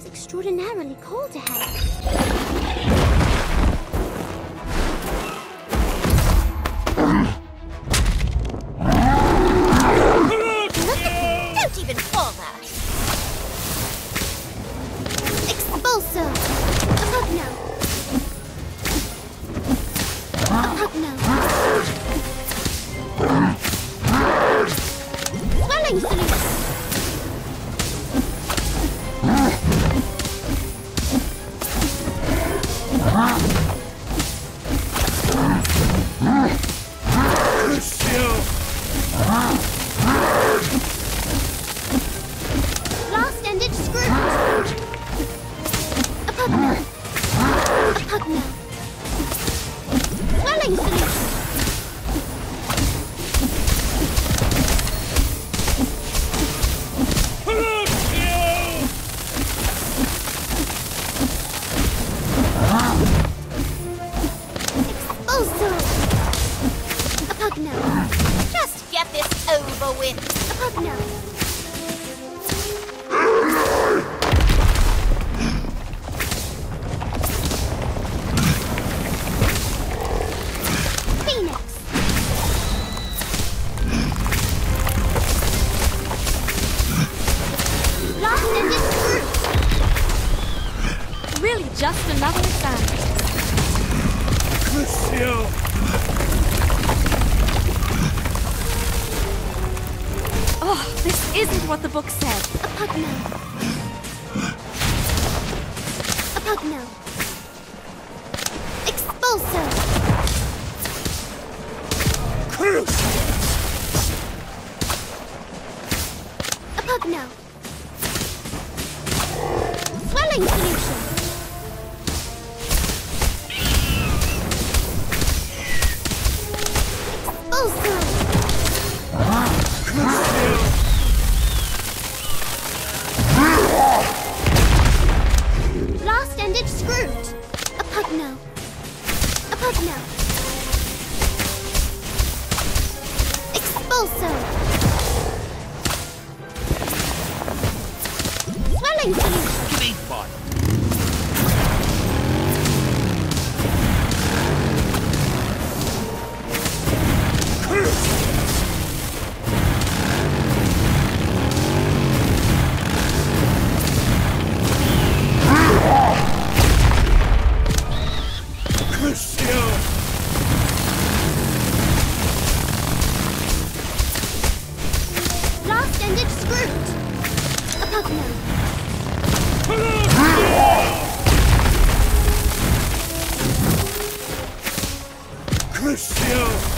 seems extraordinarily cold ahead. Don't even bother! Expulso! Accompany! Accompany! Swelling solution! Last ended screw! Accompany! Accompany! Swelling solution! Just get this over with. Accompany! Phoenix! Last ended screw! Really just another exam. Oh, this isn't what the book said. Accompany! Accompany! Expulso! Accompany! Swelling solution! Expulso! Last ended screwed. Accompany! Accompany! Expulso! Swelling solution! Big bot. Last ended screwed. Accompany! Christian!